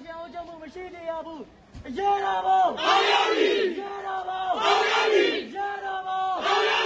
ပြန်အောင်ကြောင့်မရှိတရားဘူးရတာပေါ့အောင်ရပြီရတာပေါ့အောင်ရပြီရတာပေါ့အောင်ရ